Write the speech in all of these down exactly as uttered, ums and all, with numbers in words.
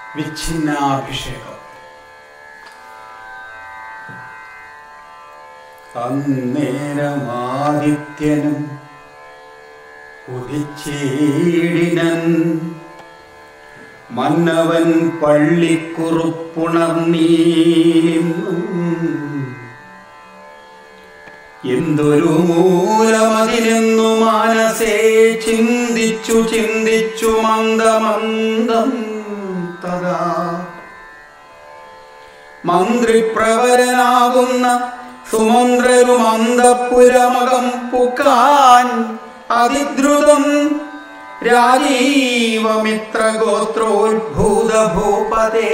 വിച്ഛിന്നാഭിഷേകം. അന്നേരമാദിത്യനും ഉദിച്ചേടിനൻ മന്നവൻ പള്ളിക്കുറുപ്പുണർന്നീന്നും എന്തൊരു മൂലമതിനെന്നു മാനസേ ചിന്തിച്ചു ചിന്തിച്ചു മന്ദമന്ദം തഥാ മന്ത്രിപ്രവരനാകുന്ന സുമന്ത്രരും അന്തഃപുരമകം പുക്കാൻ അതിദ്രുതം രാജീവമിത്രഗോത്രോദ്ഭൂത ഭൂപതേ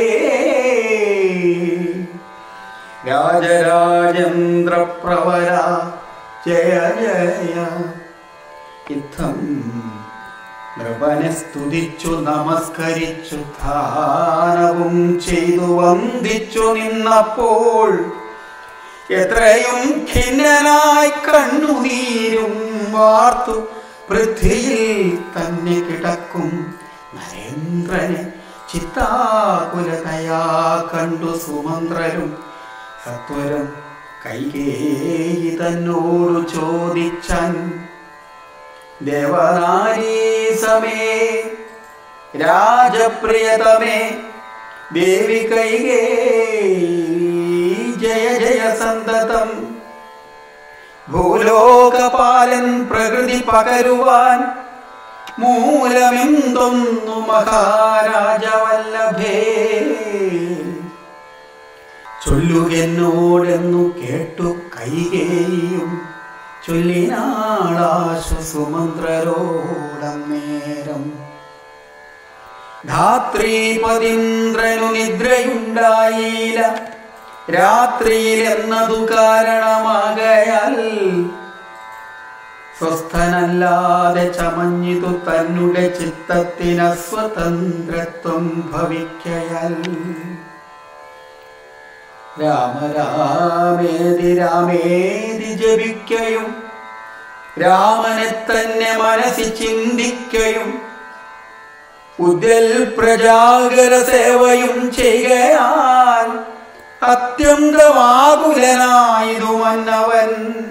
രാജരാജേന്ദ്ര പ്രവര ജയ ജയ. ഇത്തം നൃപനെ സ്തുതിച്ചു നമസ്കരിച്ചു ധാനവും ചെയ്തു വന്ദിച്ചു നിന്നപ്പോൾ എത്രയും ഖിന്നനായി കണ്ണുനീരും വാർത്തു പൃഥ്വിയിൽ തന്നെ കിടക്കും നരേന്ദ്രനെ ചിത്താകുലതയാ കണ്ടു സുമന്ത്രരും സത്വരം കൈകേയി തന്നോടു ചോദിച്ചാൻ ദേവനാരീസമേ രാജപ്രിയതമേ ദേവി കൈകേയി ജയ ജയ സന്തതം. ഭൂലോകപാലൻ പ്രകൃതി പകരുവാൻ മൂലമെന്തൊന്നു മഹാരാജവല്ലഭേ ചൊല്ലുകെന്നോടെന്നു കേട്ടു കൈകേയും ചൊല്ലിനാളാശു സുമന്ത്രരോടന്നേരം. ധാത്രീപതീന്ദ്രനു നിദ്രയുണ്ടായില്ല രാത്രിയിൽ എന്നതു കാരണമാകയാൽ സ്വസ്ഥനല്ലാതെ ചമഞ്ഞിതു തന്നെ ചിത്തത്തിന് സ്വതന്ത്രത്വം ഭവിക്കയാൽ. രാമ രാമേതി രാമേതി ജപിക്കയും രാമനെ തന്നെ മനസ്സിൽ ചിന്തിക്കയും ഉദ്രൽ പ്രജാകര സേവയും ചെയ്യയാൽ അത്യന്തമാകുലനായതു മന്നവൻ.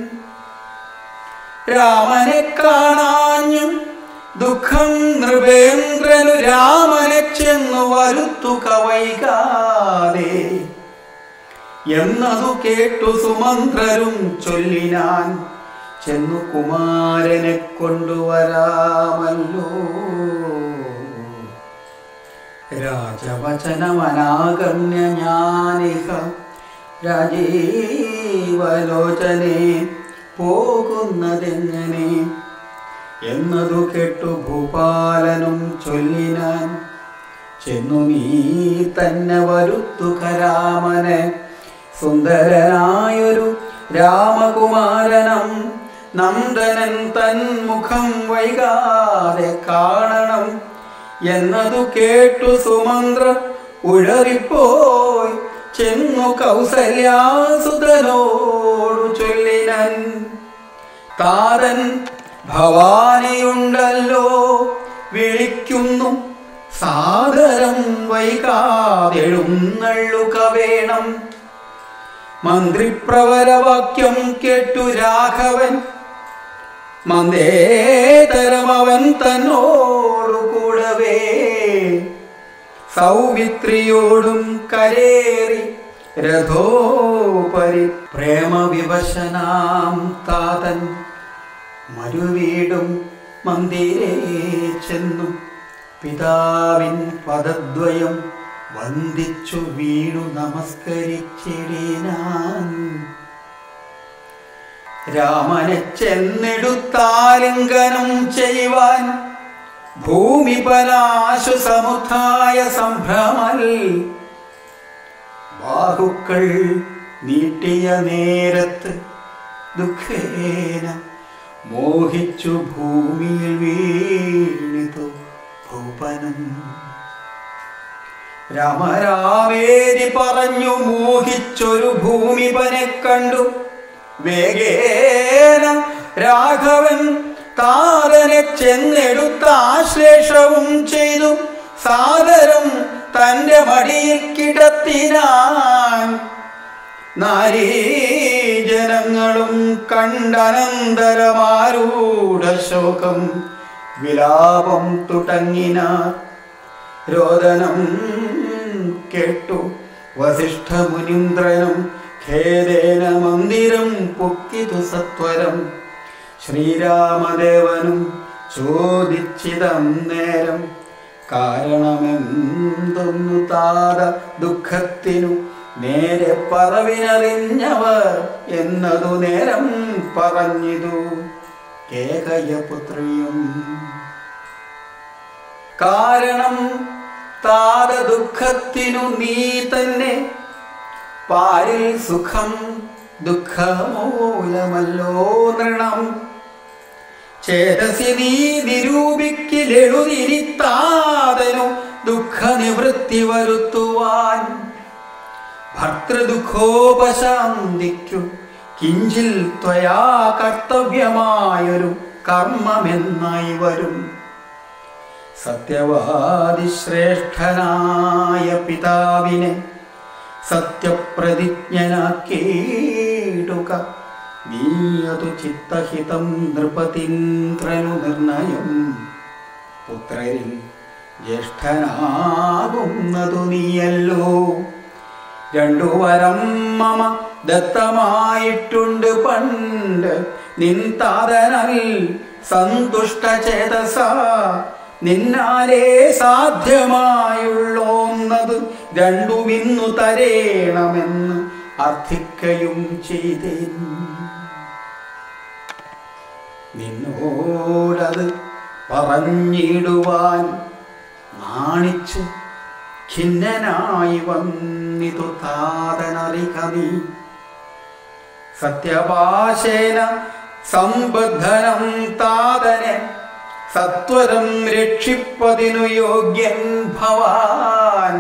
രാമനെ കാണാഞ്ഞും ദുഃഖം നൃപേന്ദ്രനു രാമനെ ചെന്നു വരുത്തുക വൈകാതെ എന്നതു കേട്ടു സുമന്ത്രരും ചൊല്ലിനാൻ ചെന്നു കുമാരനെ കൊണ്ടുവരാമല്ലോ. രാജവചനമനാഗമ്യ ഞാനിഹ രാജീവലോചനെ പോകുന്നതെങ്ങനെ എന്നതു കേട്ടു ഭൂപാലനും ചൊല്ലിനാൻ ചെന്നു നീ തന്നെ വരുത്തുക രാമനെ സുന്ദരനായൊരു രാമകുമാരനം നന്ദനൻ തന്മുഖം വൈകാതെ കാണണം എന്നതു കേട്ടു സുമന്ത്ര ഉഴറിപ്പോയി ചെന്നു കൗസല്യാസുതനോടു ചൊല്ലിനൻ താരൻ ഭവാനിയുണ്ടല്ലോ വിളിക്കുന്നു സാദരം വൈകാതെഴുന്നള്ളുക വേണം. മന്ത്രിപ്രവരവാക്യം കേട്ടു രാഘവൻ മന്ദേതരമവൻ തന്നോടു കൂടവേ സൗമിത്രിയോടും കരേറി രഥോപരി പ്രേമവിവശനാം താതൻ മരുവീടും മന്ദിരേ ചെന്നു പിതാവിൻ പദദ്വയം വന്ദിച്ചു വീണു നമസ്കരിച്ചിടിനാൻ. രാമനെ ചെന്നെടുത്താലിംഗനം ചെയ്യുവാൻ ഭൂമിപലാശു സമുദ്ധായ സംഭ്രമൽ ബാഹുക്കൾ നീട്ടിയ നേരത്ത് ദുഃഖേന മോഹിച്ചു ഭൂമിയിൽ വീണിതു ഭൂപനം. രാമരാമേരി പറഞ്ഞു മോഹിച്ചൊരു ഭൂമിപനെ കണ്ടു വേഗേന രാഘവൻ താതനെ ചെന്നെടുത്ത ആശ്ലേഷവും ചെയ്തു സാദരം തൻ്റെ മടിയിൽ കിടത്തിനാൻ. നാരീജനങ്ങളും കണ്ടനന്തരമാരൂഢ ശോകം വിലാപം തുടങ്ങിനാർ. രോദനം കേട്ടു വസിഷ്ഠമുനീന്ദ്രനും ഖേദേന മന്ദിരം പൊക്കിതു സത്വരം. ശ്രീരാമദേവനും ചോദിച്ചിതം നേരം കാരണമെന്തൊന്നു താത ദുഃഖത്തിനു നേരെ പറവിനറിഞ്ഞവർ എന്നതു നേരം പറഞ്ഞിതു കേകയപുത്രിയും. കാരണം താത ദുഃഖത്തിനു നീ തന്നെ പാരിൽ സുഖം ദുഃഖമൂലമല്ലോ നൃണം. ചേതസി നീ നിരൂപിക്കിലെഴുതിരിത്താതനു ദുഃഖ നിവൃത്തി വരുത്തുവാൻ. ഭർത്തൃദുഃഖോപശാന്തിക്കു കിഞ്ചിൽ ത്വയാ കർത്തവ്യമായൊരു കർമ്മമെന്നായി വരും. സത്യവാദി ശ്രേഷ്ഠനായ പിതാവിനെ സത്യപ്രതിജ്ഞനാക്കിയിടുക നീയതു ചിത്തഹിതം നൃപതീന്ദ്രനു നിർണയം. പുത്രരിൽ ജ്യേഷ്ഠനാകുന്നതു നീയല്ലോ. രണ്ടു വരം മമ ദത്തമായിട്ടുണ്ട് പണ്ട് നിൻ താതനൽ സന്തുഷ്ടചേതസ. നിന്നാലേ സാധ്യമായുള്ളോന്നത് രണ്ടുമിന്നു തരേണമെന്ന് അർത്ഥിക്കയും ചെയ്തേൻ. നിന്നോടത് പറഞ്ഞിടുവാൻ നാണിച്ച് ഖിന്നനായി വന്നിതു താതനറിക നീ. സത്യപാശേന സംബദ്ധനം താതനെ സത്വരം രക്ഷിപ്പതിനു യോഗ്യൻ ഭവാൻ.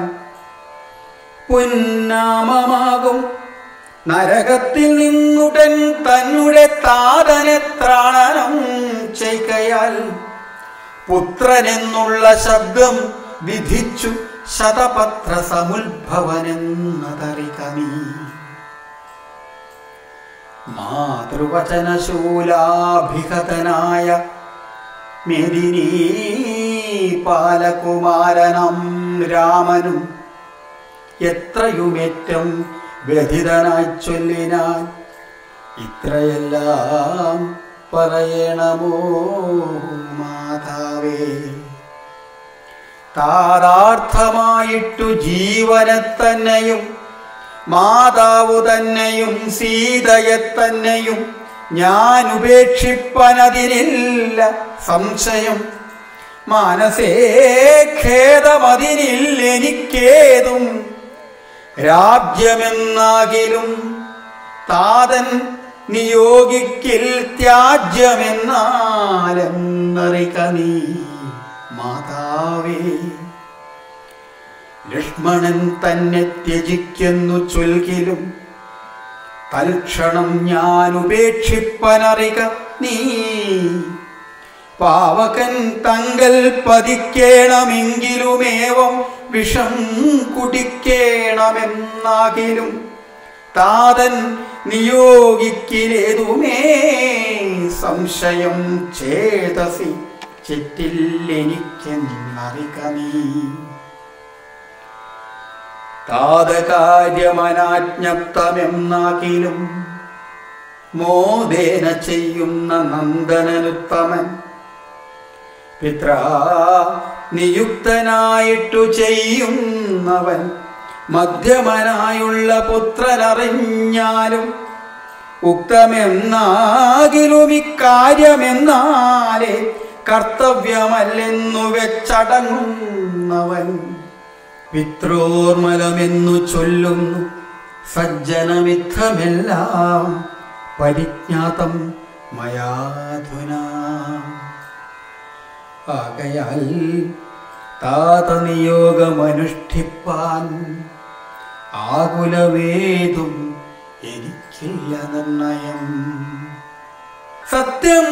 പുന്നാമമാകും നരകത്തിൽ നിന്നുടൻ തന്നെ താതനെ ത്രാണനം ചെയ്കയാൽ പുത്രനെന്നുള്ള ശബ്ദം വിധിച്ചു ശതപത്ര സമുദ്ഭവനെന്നതറിക നീ. മാതൃവചനശൂലാഭിഗതനായ മെദിനീ പാലകുമാരനം രാമനും എത്രയുമേറ്റം വ്യഥിതനായി ചൊല്ലിനാൻ. ഇത്രയെല്ലാം പറയണമോ മാതാവേ. താതാർത്ഥമായിട്ടു ജീവനെ തന്നെയും മാതാവു തന്നെയും സീതയെ തന്നെയും ഞാൻ ഉപേക്ഷിപ്പനതിനില്ല സംശയം. മാനസേ ഖേദമതിനില്ല എനിക്കേതും. രാജ്യമെന്നാകിലും താതൻ നിയോഗിക്കിൽ ത്യാജ്യമെന്നാലെന്നറിക നീ മാതാവേ. ലക്ഷ്മണൻ തന്നെ ത്യജിക്കുന്നു ചൊൽകിലും തൽക്ഷണം ഞാൻ ഉപേക്ഷിപ്പനറിക നീ. പാവകൻ തങ്കൽ പതിക്കേണമെങ്കിലുമേവം വിഷം കുടിക്കേണമെന്നാകിലും താതൻ നിയോഗിക്കിലേതുമേ സംശയം ചേതസി ചെറ്റില്ലെനിക്കെന്നറിക നീ. താതകാര്യമനാജ്ഞപ്തമെന്നാകിലും മോദേന ചെയ്യുന്ന നന്ദനനുത്തമൻ. പിത്രാ നിയുക്തനായിട്ടു ചെയ്യുന്നവൻ മധ്യമനായുള്ള പുത്രനറിഞ്ഞാലും ഉക്തമെന്നാകിലും ഇക്കാര്യമെന്നാലേ കർത്തവ്യമല്ലെന്നു വെച്ചടങ്ങുന്നവൻ. പിത്രോർമലമെന്നു ചൊല്ലുന്നു സജ്ജനമിത്രമെല്ലാം പരിജ്ഞാതം മയാധുനാ. ആകയാൽ താതനിയോഗമനുഷ്ഠിപ്പാൻ ആകുലവേതും എനിക്കില്ല നിർണയം. സത്യം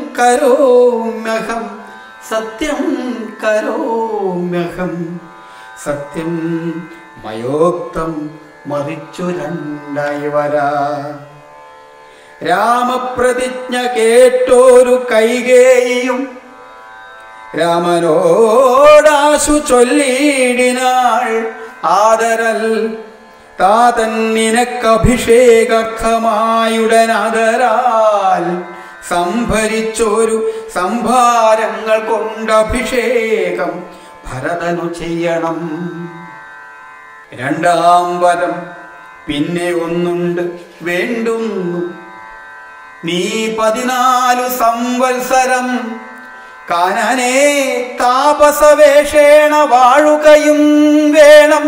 കരോമ്യഹം സത്യം കരോമ്യഹം സത്യം മയോക്തം മറിച്ചു രണ്ടായി വരാ. രാമപ്രതിജ്ഞ കേട്ടോരു കൈകേയിയും രാമനോടാശു ചൊല്ലിയിടിനാൾ. ആദരൽ താതൻ നിനക്കഭിഷേകാർത്ഥമായുടനാദരാൽ സംഭരിച്ചോരു സംഭാരങ്ങൾ കൊണ്ടഭിഷേകം ഭരതനു ചെയ്യണം. രണ്ടാം വരം പിന്നെ ഒന്നുണ്ട് വേണ്ടുന്നു. നീ പതിനാലു സംവത്സരം കാനനേ താപസവേഷേണ വാഴുകയും വേണം.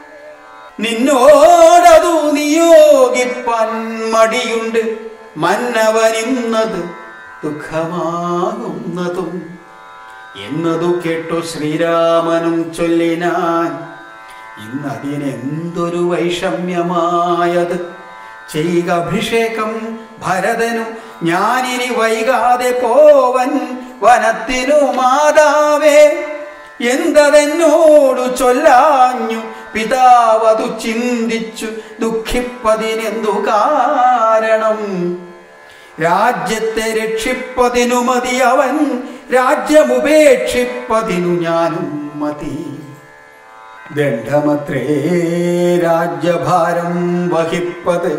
നിന്നോടതു നിയോഗിപ്പാൻ മടിയുണ്ട് മന്നവനിന്നത് ദുഃഖമാകുന്നതും എന്നതു കേട്ടു ശ്രീരാമനും ചൊല്ലിനാൻ. ഇന്നതിനെന്തൊരു വൈഷമ്യമായത്, ചെയ്യുക അഭിഷേകം ഭരതനു ഞാനിനി വൈകാതെ പോവൻ വനത്തിനു മാതാവേ. എന്തതെന്നോടു ചൊല്ലാഞ്ഞു പിതാവതു ചിന്തിച്ചു ദുഃഖിപ്പതിനെന്തു കാരണം? രാജ്യത്തെ രക്ഷിപ്പതിനു മതി അവൻ, രാജ്യമുപേക്ഷിപ്പതിനു ഞാനും മതി. ദണ്ഡമത്രേ രാജ്യഭാരം വഹിപ്പത്,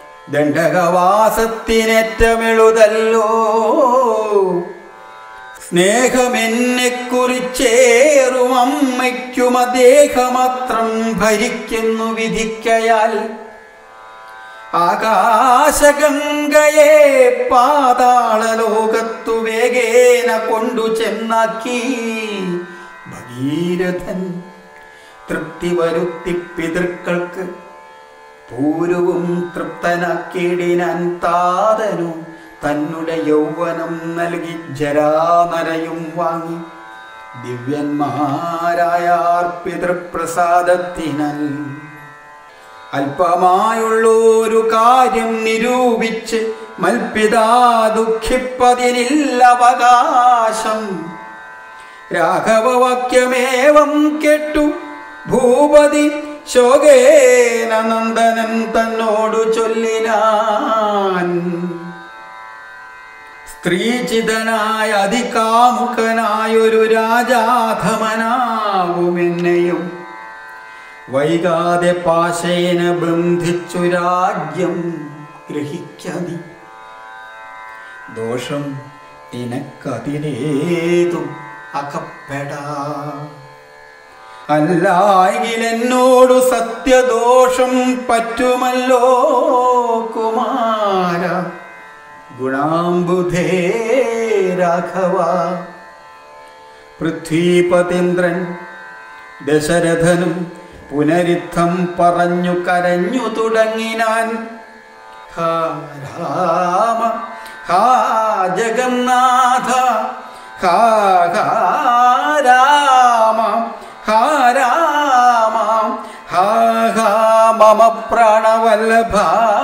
ദണ്ഡകവാസത്തിനേറ്റമെളുതല്ലോ. സ്നേഹമെന്നെ കുറിച്ചേറും അമ്മയ്ക്കും അദ്ദേഹമത്രം ഭരിക്കുന്നു വിധിക്കയാൽ. ആകാശഗംഗയെ പാതാളലോകത്തു വേഗേന കൊണ്ടു ചെന്നാക്കി ഭഗീരഥൻ തൃപ്തി വരുത്തി പിതൃക്കൾക്ക് പൂരവും തൃപ്തനാക്കിയിടിനാൻ. താതനു തന്നുടെ യൗവനം നൽകി ജരാനരയും വാങ്ങി ദിവ്യന്മാരായാർ പിതൃപ്രസാദത്തിനാൽ. അല്പമായുള്ളൊരു കാര്യം നിരൂപിച്ച് മൽപിതാ ദുഃഖിപ്പതിനില്ല അവകാശം. രാഘവവാക്യമേവം കേട്ടു ഭൂപതി ശോകേന നന്ദനൻ തന്നോടു ചൊല്ലിനാൻ. സ്ത്രീചിതനായ അതികാമുകനായൊരു രാജാധമനാവുമെന്നെയും വൈകാതെ പാശേന ബന്ധിച്ചു രാജ്യം ഗ്രഹിക്കാതി. ദോഷം നിനക്കതിലേതും അകപ്പെടാ. അല്ലായെങ്കിലെന്നോടു സത്യദോഷം പറ്റുമല്ലോ കുമാര ഗുണാംബുധേ രാഘവ. പൃഥ്വീപതീന്ദ്രൻ ദശരഥനും പുനരിത്തം പറഞ്ഞു കരഞ്ഞു തുടങ്ങിനാൻ. ഹാ രാമ ഹാ ജഗന്നാഥ ഹാ ഹാ രാമ ഹാ രാമ ഹാ ഹാ മമ പ്രാണവല്ലഭ.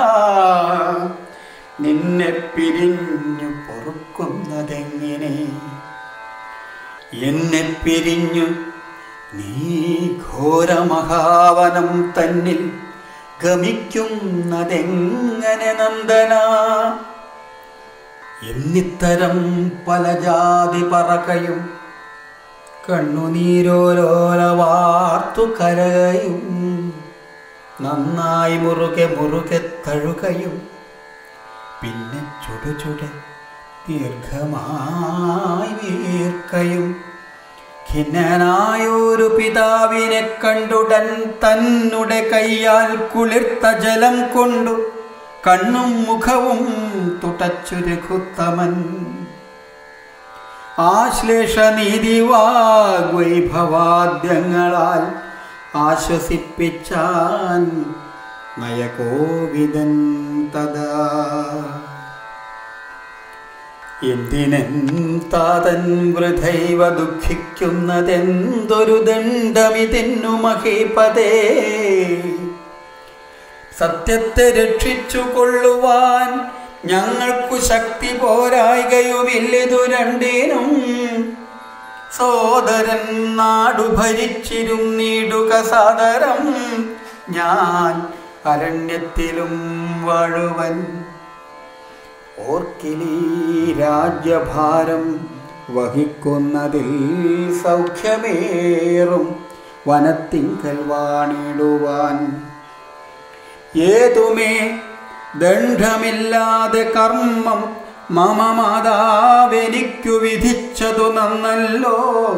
നിന്നെ പിരിഞ്ഞു പൊറുക്കുന്നതെങ്ങനെ? എന്നെ പിരിഞ്ഞു നീ ഘോരമഹാവനം തന്നിൽ ഗമിക്കുന്നതെങ്ങനെ നന്ദന? എന്നിത്തരം പല ജാതി പറകയും കണ്ണുനീരോലോലവാർത്തു കരകയും നന്നായി മുറുകെ മുറുകെ തഴുകയും പിന്നെ ചുടുചുടെ ദീർഘമായി വീർക്കയും. ഖിന്നനായൊരു പിതാവിനെ കണ്ടുടൻ തന്നുടെ കയ്യാൽ കുളിർത്ത ജലം കൊണ്ടു കണ്ണും മുഖവും തുടച്ചു രഘുത്തമൻ. ആശ്ലേഷനീതിവാഗ്വൈഭവാദ്യങ്ങളാൽ ആശ്വസിപ്പിച്ചാൻ നയകോവിദൻ തദാ. എന്തിനൻ താതൻ വൃഥൈവ ദുഃഖിക്കുന്നതെന്തൊരു ദണ്ഡമിതിന്നു മഹീപതേ? സത്യത്തെ രക്ഷിച്ചു കൊള്ളുവാൻ ഞങ്ങൾക്കു ശക്തി പോരായികയുമില്ലിതു രണ്ടിനും. സോദരൻ നാടു ഭരിച്ചിരുന്നിടുക സാദരം ഞാൻ അരണ്യത്തിലും വാഴുവൻ. ഓർക്കിലീ രാജ്യഭാരം വഹിക്കുന്നതിൽ സൗഖ്യമേറും വനത്തിങ്കൽ വാണിടുവാൻ. ഏതുമേ ദണ്ഡമില്ലാതെ കർമ്മം മമ മാതാവെനിക്കു വിധിച്ചതു നന്നല്ലോ.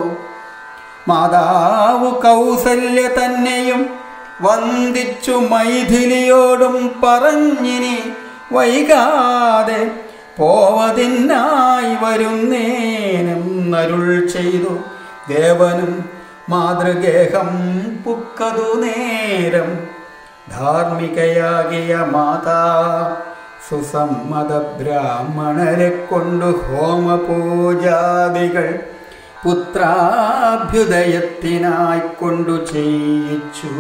മാതാവ് കൗസല്യ തന്നെയും വന്ദിച്ചു മൈഥിലിയോടും പറഞ്ഞിനി വൈകാതെ പോവതിനായി വരുന്നേനും അരുൾ ചെയ്തു. ദേവനും മാതൃഗേഹം പുക്കതു നേരം ധാർമ്മികയാകിയ മാതാ സുസമ്മത ബ്രാഹ്മണരെ കൊണ്ടു ഹോമപൂജാദികൾ പുത്രാഭ്യുദയത്തിനായി കൊണ്ടു ചെയ്യിച്ചു.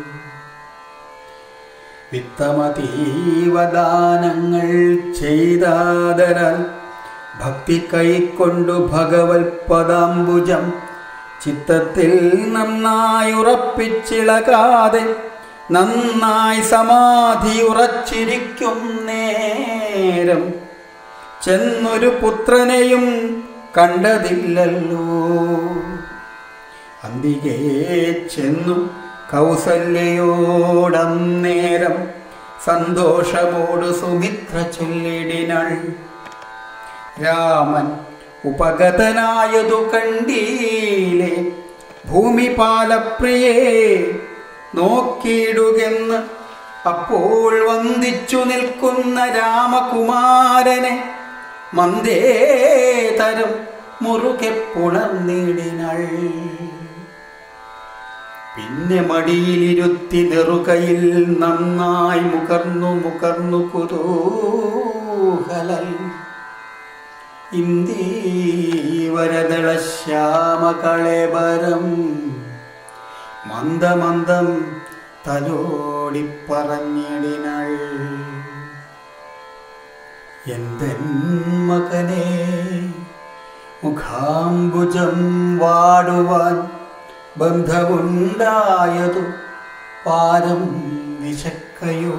വിത്തമതീവദാനങ്ങൾ ചെയ്താദരാൽ ഭക്തി കൈക്കൊണ്ടു ഭഗവത് പദാംബുജം ചിത്തത്തിൽ നന്നായി ഉറപ്പിച്ചിളകാതെ നന്നായി സമാധി ഉറച്ചിരിക്കും നേരം ചെന്നൊരു പുത്രനെയും കണ്ടതില്ലല്ലോ. അന്തികേ ചെന്നു കൗസല്യയോടന്നേരം സന്തോഷമോടു സുമിത്ര ചൊല്ലിടിനാൾ. രാമൻ ഉപഗതനായതു കണ്ടീലെ ഭൂമിപാലപ്രിയേ നോക്കിയിടുകെന്ന് അപ്പോൾ വന്ദിച്ചു നിൽക്കുന്ന രാമകുമാരനെ മന്ദേതരം മുറുകെ പുണർന്നിടിനാൾ. പിന്നെ മടിയിലിരുത്തി നെറുകയിൽ നന്നായി മുകർന്നു മുകർന്നു കുതൂഹലൽ ഇന്ദീവരദള ശ്യാമകളേബരം മന്ദമന്ദം തലോടി പറഞ്ഞിടിനാൾ. എന്തൻ മകനെ മുഖാംബുജം വാടുവാൻ ബന്ധമുണ്ടായതു പാരം വിശക്കയോ.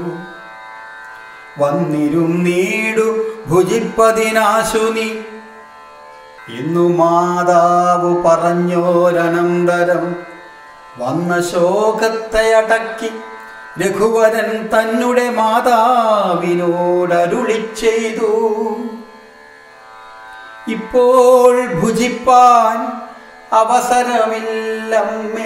വന്നിരുന്നീടു ഭുജിപ്പതിനാശു നീ ഇന്നു മാതാവു പറഞ്ഞോരനന്തരം വന്ന ശോകത്തെ അടക്കി രഘുവരൻ തന്നെ മാതാവിനോടരുളി ചെയ്തു. ഇപ്പോൾ ഭുജിപ്പാൻ അവസരമില്ലമ്മേ,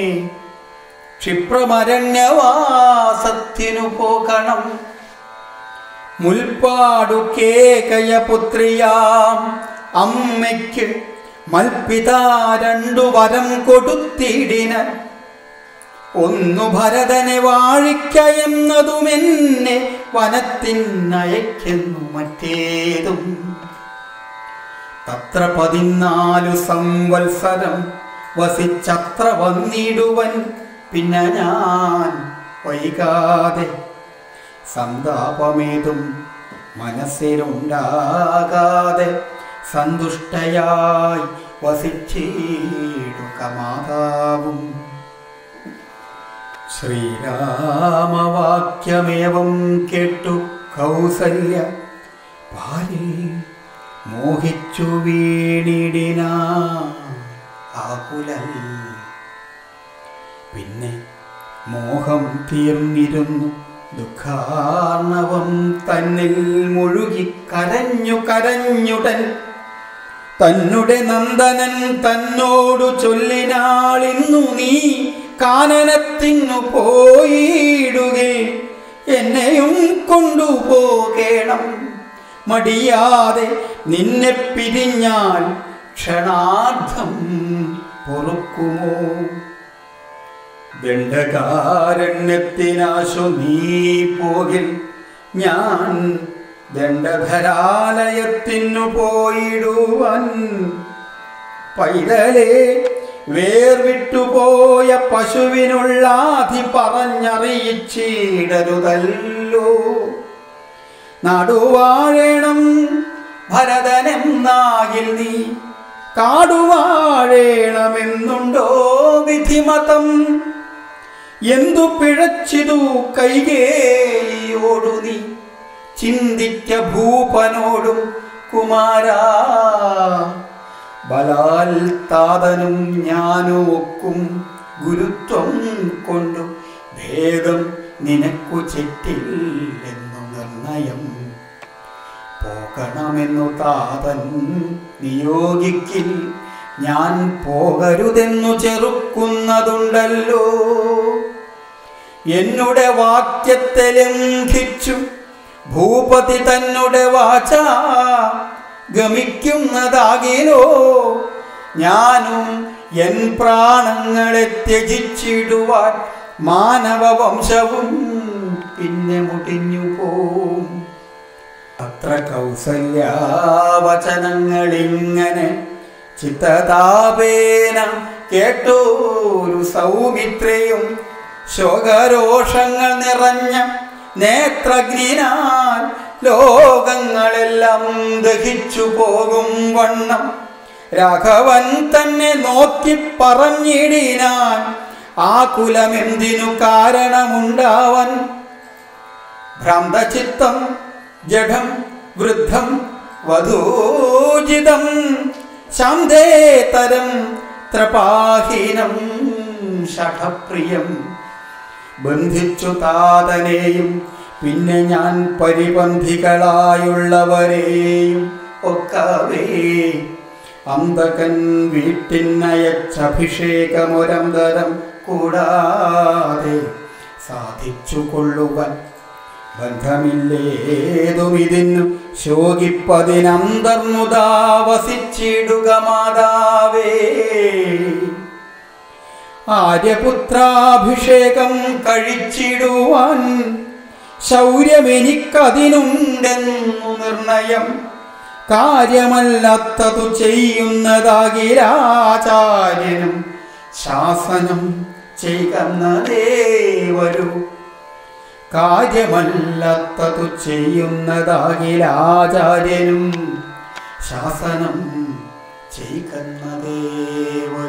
ക്ഷിപ്രമരണ്യവാസത്തിനു പോകണം. മുൽപ്പാടു കേകയപുത്രിയാം അമ്മയ്ക്ക് മൽപിതാ രണ്ടു വരം കൊടുത്തിടിന. ഒന്നു ഭരതനെ വാഴിക്കയെന്നതുമെന്നെ വനത്തിനയക്കുന്നു മറ്റേതും. തത്ര പതിനാലു സംവത്സരം വസിച്ചത്ര വന്നിടുവൻ പിന്നെ ഞാൻ വൈകാതെ. സന്താപമേതും മനസ്സിലുണ്ടാകാതെ സന്തുഷ്ടയായി വസിച്ചിടുക മാതാവും. ശ്രീരാമവാക്യമേവം കേട്ടു കൗസല്യ ഭാര്യ മോഹിച്ചു വീണിടിന ആകുലൽ. പിന്നെ മോഹം തീർന്നിരുന്നു ദുഃഖാർണവം തന്നിൽ മുഴുകി കരഞ്ഞു കരഞ്ഞുടൻ തന്നെ നന്ദനൻ തന്നോടു ചൊല്ലിനാളിന്നു നീ കാനനത്തിനു പോയിടുകേ എന്നെയും കൊണ്ടുപോകേണം. മടിയാതെ നിന്നെ പിരിഞ്ഞാൽ ക്ഷണാർത്ഥം പൊറുക്കുമോ. ദണ്ഡകാരണ്യത്തിനാശു നീ പോകിൽ ഞാൻ ദണ്ഡധരാലയത്തിനു പോയിടുവൻ. പൈതലേ വേർവിട്ടുപോയ പശുവിനുള്ളാധി പറഞ്ഞറിയിച്ചിടരുതല്ലോ. നാടുവാഴണം ഭരതനെന്നാകിൽ നീ കാടുവാഴേണമെന്നുണ്ടോ വിധിമതം? എന്തു പിഴച്ചിതു കൈകേയിയോടു നീ ചിന്തിക്ക ഭൂപനോടും കുമാരാ. ബലാൽ താതനും ഞാനും ഒക്കും ഗുരുത്വം കൊണ്ടു ഭേദം നിനക്കു ചെറ്റില്ലെന്നു നിർണയം. പോകണമെന്നു താതൻ നിയോഗിക്കിൽ ഞാൻ പോകരുതെന്നു ചെറുക്കുന്നതുണ്ടല്ലോ. എന്നുടെ വാക്യത്തെ ലംഘിച്ചു ഭൂപതി തന്നുടെ വാച ഗമിക്കുന്നതാകിലോ ഞാനും എൻ പ്രാണങ്ങളെ ത്യജിച്ചിടുവാൻ മാനവ വംശവും പിന്നെ മുടിഞ്ഞു പോവും. അത്ര കൗസല്യാവചനങ്ങളിങ്ങനെ ചിത്തതാപേന കേട്ടോരു സൗമിത്രയും ശോകരോഷങ്ങൾ നിറഞ്ഞ നേത്രഗ്നിനാൽ ലോകങ്ങളെല്ലാം ദഹിച്ചു പോകും വണ്ണം രാഘവൻ തന്നെ നോക്കി പറഞ്ഞിടിനാൻ. ആ കുലമെന്തിനു കാരണമുണ്ടാവൻ? ഭ്രാന്തചിത്തം ജഡം വൃദ്ധം വധൂജിതം ശാന്തേതരം ത്രപാഹീനം ഷഠപ്രിയം. ബന്ധിച്ചു താതനെയും പിന്നെ ഞാൻ പരിപന്ധികളായുള്ളവരെയും ഒക്കവേ അന്തകൻ വീട്ടിനയച്ചഭിഷേകമൊരന്തരം കൂടാതെ സാധിച്ചു കൊള്ളുവാൻ ബന്ധമില്ലേതുമിതിന്നു ശോകിപ്പതിനന്തർമുദാ വസിച്ചിടുക മാതാവേ. ആര്യപുത്രാഭിഷേകം കഴിച്ചിടുവാൻ ശൗര്യമെനിക്കതിനുണ്ടെന്നു നിർണയം. കാര്യമല്ലാത്തതു ചെയ്യുന്നതാകിലാചാര്യനും ശാസനം ചെയ്യുന്നതേ വരൂ. കാര്യമല്ലാത്തതു ചെയ്യുന്നതാകിലാചാര്യനും ശാസനം ചെയ്യുന്നതേ വരൂ.